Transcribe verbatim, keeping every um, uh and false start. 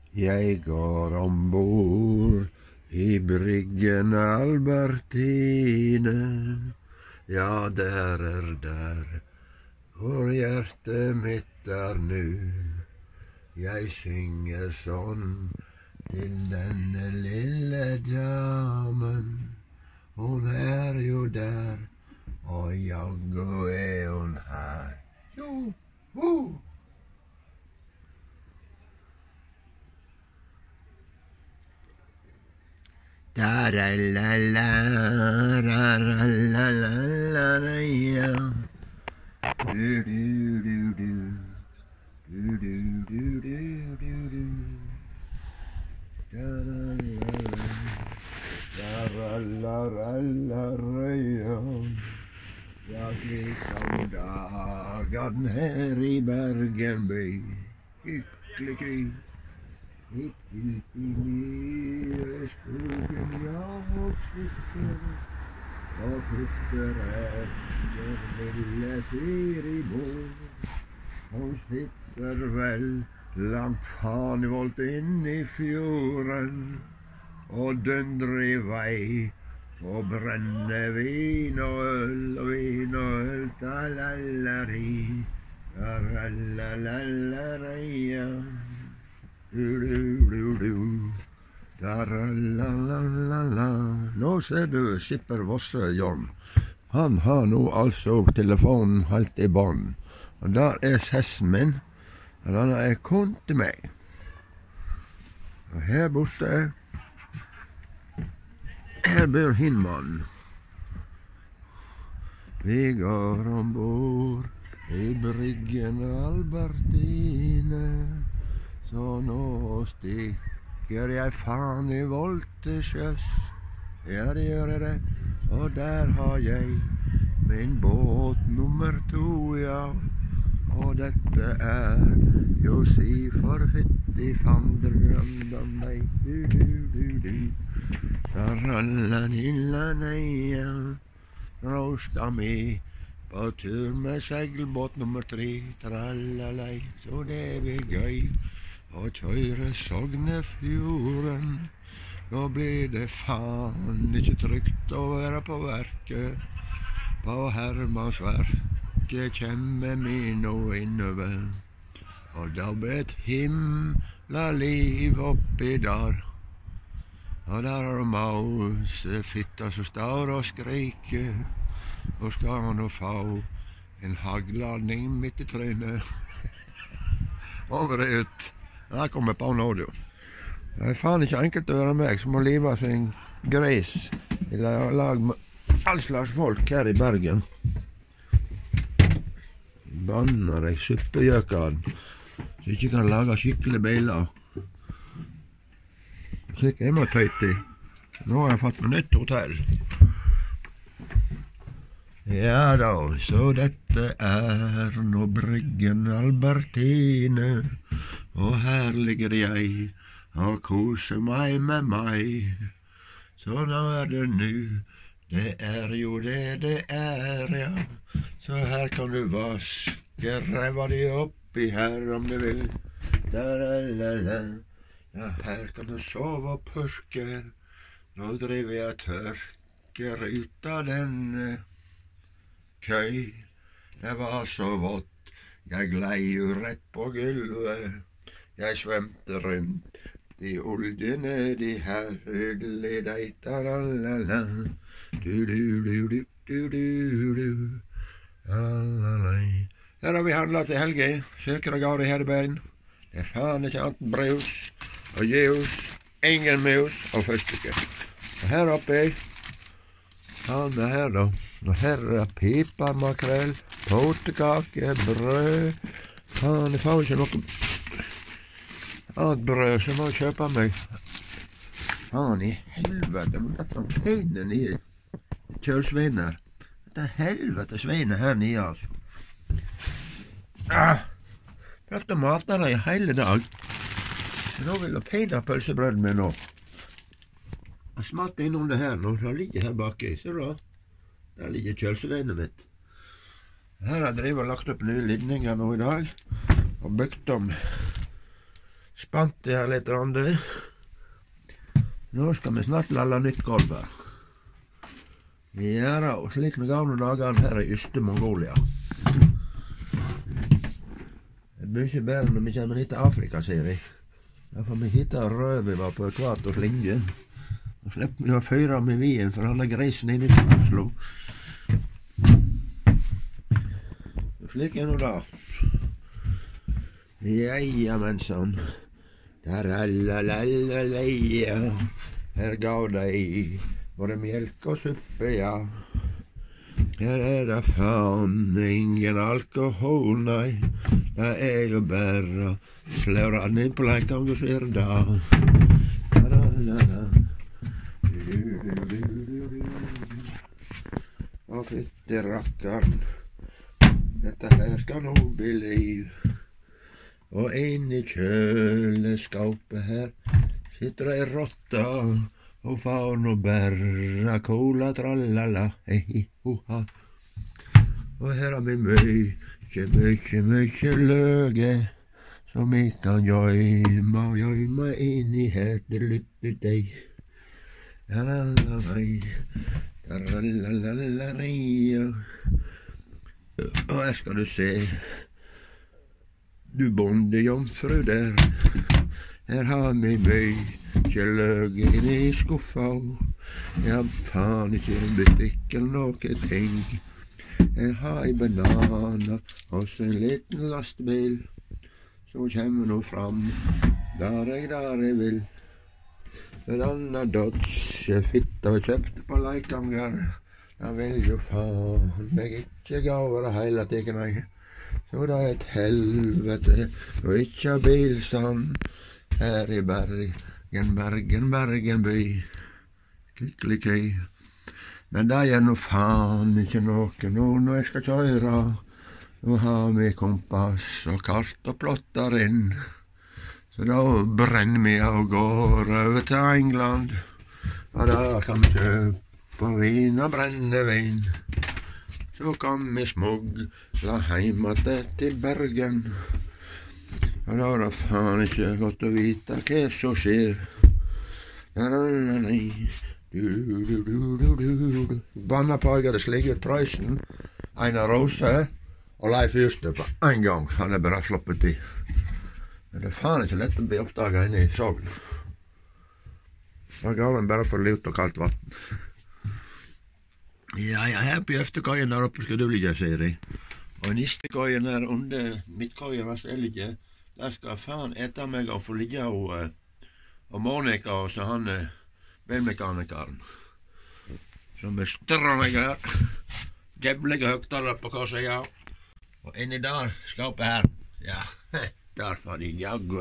Jeg går ombord i bryggen Albertine. Ja, der er der hvor hjertet mitt er nu. Jeg synger sånn til denne lille damen. Hun er jo der, og jaggu er hun her. Jo, ho! Da-ra-la-la-ra-ra-la-la-la-ja. Du-du-du-du. Du-du-du-du-du-du. Da-ra-la-la. Da-ra-la-la-la-ra-ja. Ja, slik om dagen her i Bergen by. Hyggelig. Hit ut i myreskogen, ja, og sitter og putter etter lille Siribord. Hun sitter vel langt fanevolt inn i fjorden og dundrer i vei og brenner vin og øl og vin og øl, ta-la-la-ri, ta-la-la-la-la-ri-ja. Du-du-du-du, da-ra-la-la-la-la. Nå ser du skipper Vosse, John. Han har nå altså telefonen helt i bånd. Og der er sessen min, og den er kun til meg. Og her borte, her bor Hinmannen. Vi går ombord i bryggen Albertine. Så nå stikker jeg faen i vold til sjøs. Ja, det gjør jeg det. Og der har jeg min båt nummer to, ja. Og dette er jo si for fytti fandrandan meg. Du-du-du-du. Da-ra-la-la-la-la-ja. Nå skal vi på tur med seilbåt nummer tre. Tra-la-la, så det blir gøy å kjøre Sognefjorden. Nå blir det faen ikke trygt å være på verket. På Hermansverket kjemmer vi nå innover. Og da blir et himla liv oppi der. Og der er mausefitta som står og skriker. Og skal han nå få en hagladning midt i trynet. Over det ut. Der kommer på en audio. Det er faen ikke enkelt å være meg som må live som en gris i lag med all slags folk her i Bergen. Banner deg suppegjøkene, så ikke kan lage skikkelig biler. Slik jeg må tøyte i. Nå har jeg fått meg nytt hotell. Ja da, så dette er nå bryggen Albertine. Og her ligger jeg og koser meg med meg. Så nå er det nu, det er jo det det er, ja. Så her kan du vaske ræva di oppi her om du vil. Da-la-la-la. Ja, her kan du sove og purke. Nå driver jeg tørker ut av denne køy. Det var så vått, jeg glei jo rett på gulvet. Jeg svømte rundt i olje nedi her, du-li-dei, da-la-la-la, du-du-du-du-du-du, la-la-la. Her har vi handlet til Helge, Søkeragard i Herrebein. Det er faen ikke annet brus og jus, ingen mus og føstike. Og her oppe, han er her da, og her er pipa, makrell, potekake, brød. Faen, jeg får ikke noe annet brød, så må jeg kjøpe meg. Faen i helvete, men dette er peinen i kjølsveiner. Dette er helvete sveiner her nede, altså. Ah, prøvde å mate deg i hele dag. Så nå vil jeg peine pølsebrøden min nå. Jeg smatt innom det her nå, det ligger her baki, ser du da? Der ligger kjølsveinet mitt. Her har jeg drevet og lagt opp nye linninger nå i dag, og bygd om spant jeg her litt, Rande. Nå skal vi snart lalla nytt gulv her. Ja da, og slik med gamle dager her i Øste Mongolia. Det er mye bedre når vi kommer hit til Afrika, sier jeg. Da får vi hitte røver på ekvators linje. Og slipper vi å føre med vien for alle greisen inn i Oslo. Og slik er nå da. Ja, men sånn. Tarallalallaleia. Her gav de både melk og suppe, ja. Her er det faen ingen alkohol, nei. Det er jo bare sløra ned på leikang og sver da. Å, fytti rakkeren. Dette her skal nå bli liv. Og inn i kjøleskapet her sitter ei rotta og får nå bæra cola trallala, hei hoha. Og her har vi mykje, mykje, mykje løge som vi kan gjøyma og gjøyma inn i hetteluttutei. Lalalai, taralalalalalaria. Og her skal du se, du bondejomfru der. Her har vi mykje løge inne i skuffa. Jeg har faen ikke butikk eller noe ting. Jeg har ei banana hos en liten lastebil. Så kommer nå fram der jeg der jeg vil. En annen Dodge fitta og kjøpte på Leikanger. Jeg vil jo faen meg ikke gå over det hele tiden, nei. Så det er et helvete og ikke ha bilstand her i Bergen, Bergen, Bergen by. Klikkelikei. Men det er nå faen ikke noe nå når jeg skal kjøre. Nå har vi kompass og kart og plotter inn. Så da brenner vi og går over til England. Og da kan vi kjøpe vin og brennevin. Så kan vi smugla heim til Bergen. Og da er det faen ikke godt å vite hva som skjer. Nei, Banna på jeg hadde slik ut Prøysen, Einar Rose og Leif Fyrste på en gang. Han er bare sloppet i. Men det er faen ikke lett å bli oppdaget inne i Sogn. Da går han bare for lut og kaldt vatten. Ja, ja, her på Øftekøyen der oppe skal du ligge, sier jeg. Og nistekøyen her under midtkøyen hva skal jeg ligge, der skal faen ete meg og få ligge og, og Monika og så han bilmekanikeren. Som er større her. Djevlige høgtaler på hva sier jeg. Og inni der skapet her, ja, der får de jaggu